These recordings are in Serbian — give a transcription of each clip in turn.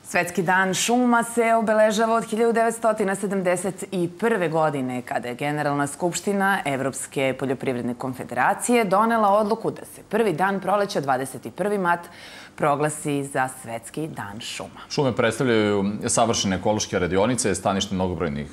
Svetski dan šuma se obeležava od 1971. godine, kada je Generalna skupština Evropske poljoprivredne konfederacije donela odluku da se prvi dan proleća, 21. mart, proglasi za Svetski dan šuma. Šume predstavljaju savršene ekološke radionice, stanište mnogobrojnih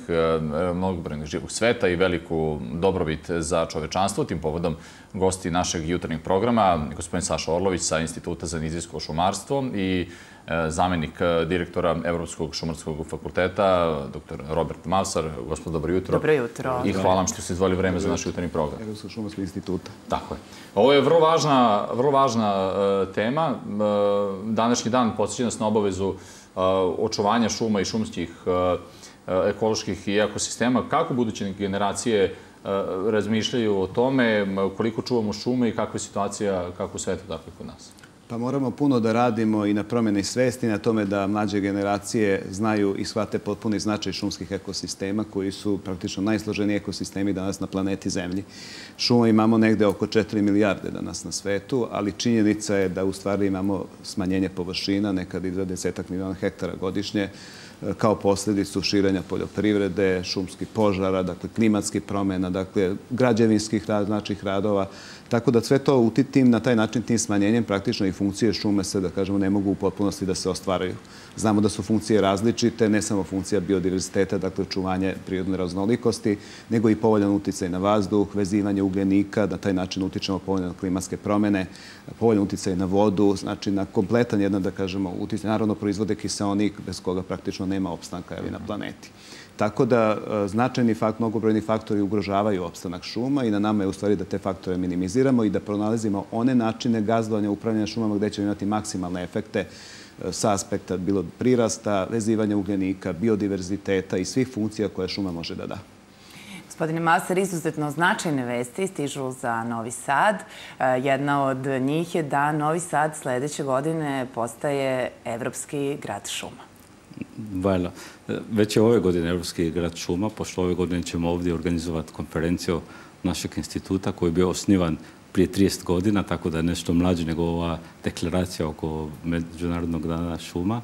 živog sveta i veliku dobrobit za čovečanstvo. Tim povodom gosti našeg jutarnjeg programa, gospodin Saša Orlović sa Instituta za nizijsko šumarstvo i zamenik direktora Evropskog šumarskog fakulteta, dr. Robert Mavsar. Gospod, dobro jutro. Dobro jutro. I hvala vam što ste izdvojili vreme za naš jutarnji program. Evropskog šumarskog instituta. Tako je. Ovo je vrlo važna tema. Današnji dan podsjeća nas na obavezu očuvanja šuma i šumskih ekoloških i ekosistema. Kako buduće generacije razmišljaju o tome, koliko čuvamo šume i kakva je situacija kako u svetu, tako i kod nas? Pa moramo puno da radimo i na promjeni svesti, na tome da mlađe generacije znaju i shvate potpuni značaj šumskih ekosistema, koji su praktično najsloženiji ekosistemi danas na planeti Zemlji. Šuma imamo negde oko 4 milijarde danas na svetu, ali činjenica je da u stvari imamo smanjenje površina, nekad i za 10 miliona hektara godišnje, kao posljedicu širenja poljoprivrede, šumskih požara, dakle klimatskih promjena, dakle građevinskih radova. Tako da sve to na taj način, tim smanjenjem, praktično i funkcije šume se, da kažemo, ne mogu u potpunosti da se ostvaraju. Znamo da su funkcije različite, ne samo funkcija biodiverziteta, dakle očuvanje prirodne raznolikosti, nego i povoljan uticaj na vazduh, vezivanje ugljenika, na taj način utičemo povoljno na klimatske promjene, povoljan uticaj na vodu, znači na kompletan jedan, da kažemo, uticaj. Naravno, proizvode kiseonik, bez koga praktično nema opstanka na planeti. Tako da značajni mnogobrojni faktori ugrožavaju opstanak šuma i na nama je u stvari da te faktore minimiziramo i da pronalazimo one načine gazdovanja, upravljanja šumama gde ćemo imati maksimalne efekte sa aspekta bilo prirasta, vezivanja ugljenika, biodiverziteta i svih funkcija koje šuma može da da. Gospodine Mavsar, izuzetno značajne vesti stižu za Novi Sad. Jedna od njih je da Novi Sad sledeće godine postaje Evropski grad šuma. Valjda. Već je ove godine Evropski grad šuma, pošto ove godine ćemo ovdje organizovati konferenciju našeg instituta koji je bio osnivan prije 30 godina, tako da je nešto mlađe nego ova deklaracija oko Međunarodnog dana šuma.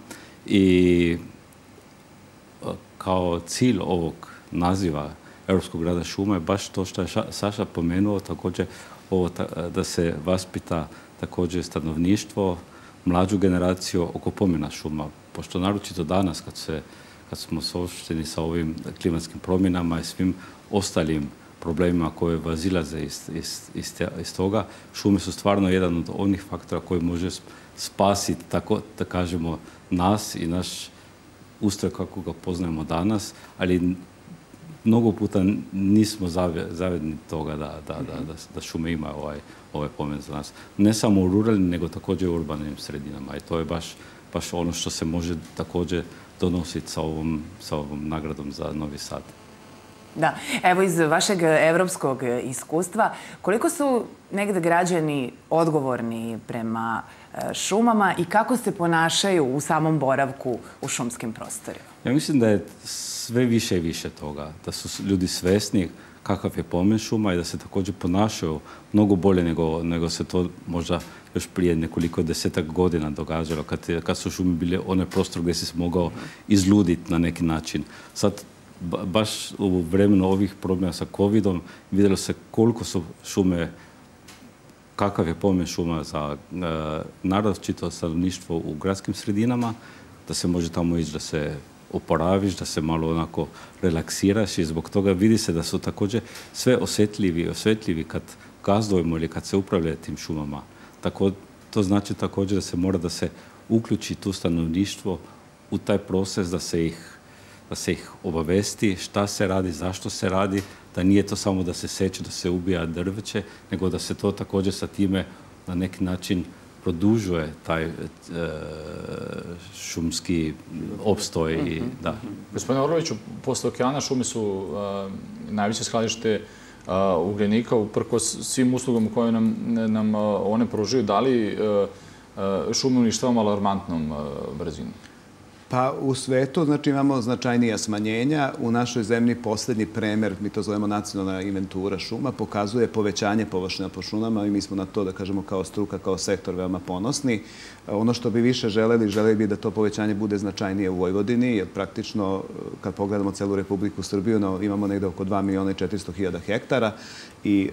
I kao cilj ovog naziva Evropskog grada šuma je baš to što je Saša pomenuo, također da se vaspita također stanovništvo, mlađu generaciju oko pomena šuma. Pošto naročito danas, kad smo suočeni sa ovim klimatskim promjenama i svim ostalim problemima koje vazilaze iz toga, šume su stvarno jedan od onih faktora koji može spasiti, tako da kažemo, nas i naš ustroj kako ga poznajemo danas, ali mnogo puta nismo zavedni toga da šume imaju ovaj pomen za nas. Ne samo u ruralnim, nego također u urbanim sredinama. I to je baš ono što se može također donositi sa ovom nagradom za Novi Sad. Da. Evo, iz vašeg evropskog iskustva, koliko su negde građani odgovorni prema šumama i kako se ponašaju u samom boravku u šumskim prostorima? Ja mislim da je sve više i više toga, da su ljudi svesni kakav je pomen šuma i da se također ponašaju mnogo bolje nego se to možda još prije nekoliko desetak godina događalo, kad su šume bile onaj prostor gdje se mogao izluditi na neki način. Sad, baš u vremenu ovih problema sa COVID-om, vidjelo se koliko su šume, kakav je pomen šuma za naročito stanovništvo u gradskim sredinama, da se može tamo ići da se oporaviš, da se malo onako relaksiraš i zbog toga vidi se da su također sve osjetljivi kad gazdujemo ili kad se upravlja tim šumama. Tako, to znači također da se mora da se uključi tu stanovništvo u taj proces, da se ih obavesti šta se radi, zašto se radi, da nije to samo da se seče, da se ubija drveće, nego da se to također sa time na neki način produžuje taj šumski opstoj. Gospodine Orloviću, posle okeana šume su najveće skladište ugljenika, uprkos svim uslugama koje nam one pružaju. Da li šume uništavamo alarmantnom brzinom? Pa u svetu, znači, imamo značajnija smanjenja. U našoj zemlji poslednji premer, mi to zovemo nacionalna inventura šuma, pokazuje povećanje površina po šumama i mi smo na to, da kažemo, kao struka, kao sektor veoma ponosni. Ono što bi više želeli bi da to povećanje bude značajnije u Vojvodini, jer praktično, kad pogledamo celu Republiku Srbiju, imamo negde oko 2.400.000 hektara i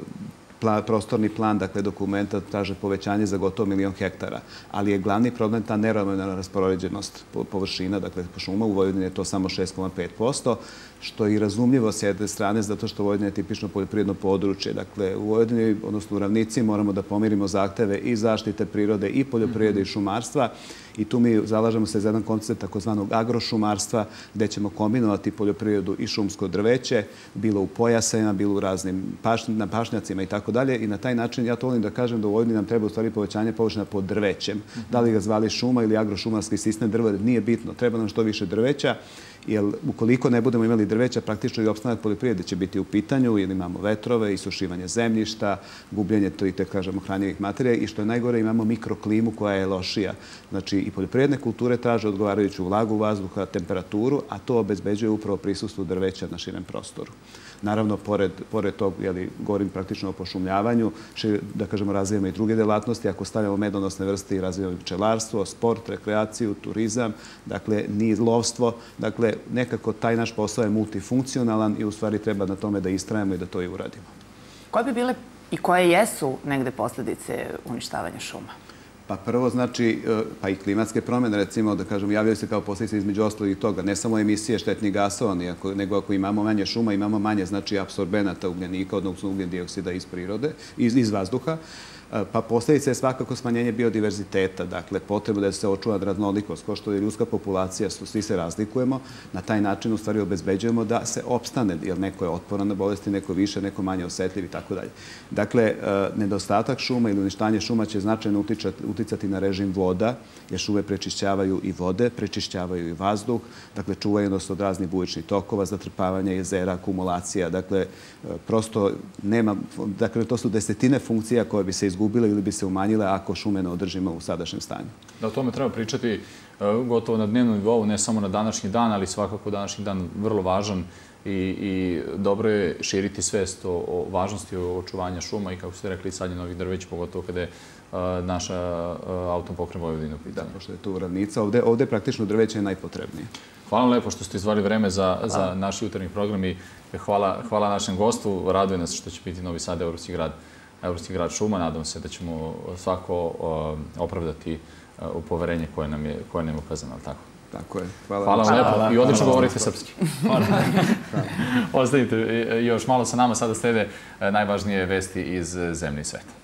prostorni plan, dakle, dokumenta traže povećanje za gotovo 1.000.000 hektara, ali je glavni problem ta neravnomerna raspoređenost površina, dakle, po šuma. U Vojvodini je to samo 6,5%, što je i razumljivo s jedne strane, zato što Vojvodina je tipično poljoprivredno područje. Dakle, u Vojvodini, odnosno u ravnici, moramo da pomirimo zahteve i zaštite prirode i poljoprivrede i šumarstva i tu mi zalažemo se za jedan koncept takozvanog agrošumarstva, gde ćemo kombinovati poljoprivredu i šumsko drveće, bilo u pojasima, bilo u raznim pašnjacima i tako dalje. I na taj način, ja to volim da kažem, da u Vojvodini nam treba u stvari povećanje površina pod drvećem. Da li ga zvali šuma ili agrošumarski sistem drva, nije bitno. Treba nam što više drveća, jer ukoliko ne budemo imali drveća, praktično i opstanak poljoprivrede će biti u pitanju, jer imamo vetrove, isušivanje zemljišta, gubljenje kažemo, hranjivih materija i što je najgore, imamo mikroklimu koja je lošija. Znači, i poljoprivredne kulture traže odgovarajuću vlagu vazduha, temperaturu, a to obezbeđuje upravo prisustvo drveća na širem prostoru. Naravno, pored tog, govorim praktično o pošumljavanju, da kažemo, razvijamo i druge delatnosti. Ako stavljamo medonosne vrste i razvijamo pčelarstvo, sport, rekreaciju, turizam, dakle, ni lovstvo, dakle, nekako taj naš posao je multifunkcionalan i u stvari treba na tome da istrajemo i da to i uradimo. Koje bi bile i koje jesu negde posledice uništavanja šuma? Pa prvo, znači, pa i klimatske promjene, recimo, da kažem, javljaju se kao posljedice između ostalog i toga. Ne samo emisije štetnih gasova, nego ako imamo manje šuma, imamo manje, znači, apsorbenata ugljenika, odnosno ugljen dioksida iz prirode, iz vazduha. Pa posljedica je svakako smanjenje biodiverziteta, dakle, potrebu da se očuva raznolikost, kao što je ljudska populacija, svi se razlikujemo, na taj način u stvari obezbeđujemo da se opstane, jer neko je otporan na bolesti, neko više, neko manje osetljiv i tako dalje. Dakle, nedostatak šuma ili uništanje šuma će značajno uticati na režim voda, jer šume prečišćavaju i vode, prečišćavaju i vazduh, dakle, čuvaju nas od raznih bujičnih tokova, zatrpavanja jezera, akumulacija, dakle, prosto nema, dakle, to su desetine funkcija koje bi se izgubile ili bi se umanjile ako šume ne održimo u sadašnjem stanju. Da, o tome treba pričati gotovo na dnevnom nivou, ne samo na današnji dan, ali svakako današnji dan vrlo važan i dobro je širiti svest o važnosti očuvanja šuma i, kako ste rekli, sadnje novih drveća, pogotovo kada je naša autonomna pokrajina Vojvodina u pitanju. Da, pošto je tu ravnica. Ovde praktično drveće je najpotrebnije. Hvala lepo što ste izdvojili vreme za naš jutarnji program i hvala našem gostu. Raduje nas što će biti Novi Sad Evropski grad šuma. Nadam se da ćemo svako opravdati poverenje koje nam je ukazano. Tako je. Hvala vam lepo i odlično govorite srpski. Ostanite još malo sa nama, sada slede najvažnije vesti iz zemlje i sveta.